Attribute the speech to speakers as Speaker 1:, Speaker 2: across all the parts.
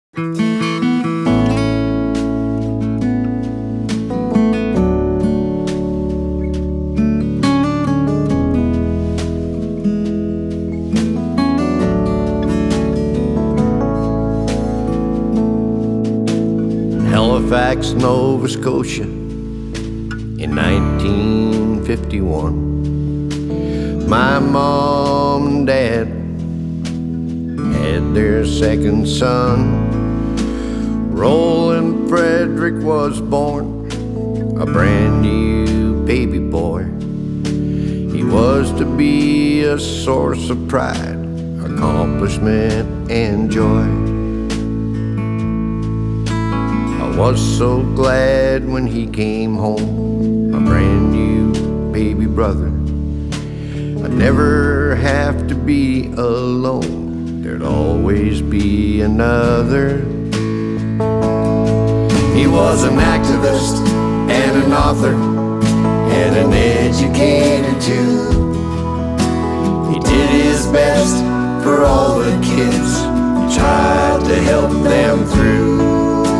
Speaker 1: Halifax, Nova Scotia in 1951. My mom and dad had their second son. Roland Frederick was born, a brand new baby boy. He was to be a source of pride, accomplishment, and joy. I was so glad when he came home, a brand new baby brother. I'd never have to be alone, there'd always be another. He was an activist and an author and an educator too. He did his best for all the kids, he tried to help them through.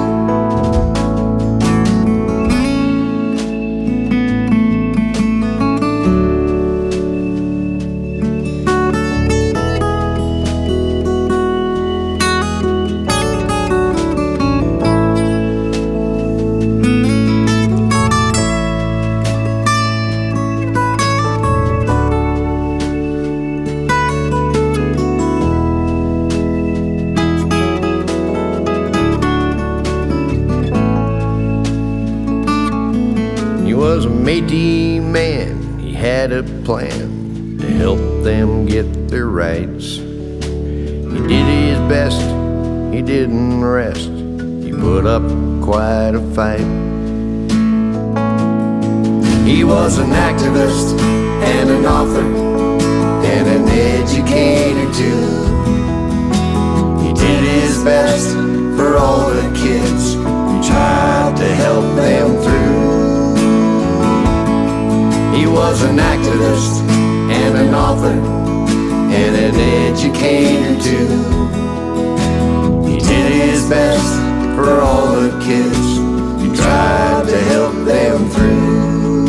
Speaker 1: He was a Métis man, he had a plan to help them get their rights. He did his best, he didn't rest, he put up quite a fight. He was an activist and an author and an educator too. He did his best for all the kids, he tried to help them through. He was an activist and an author and an educator too. He did his best for all the kids, he tried to help them through.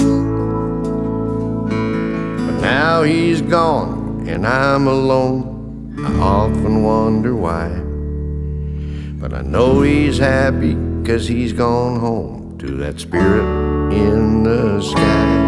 Speaker 1: But now he's gone and I'm alone, I often wonder why. But I know he's happy 'cause he's gone home to that spirit in the sky.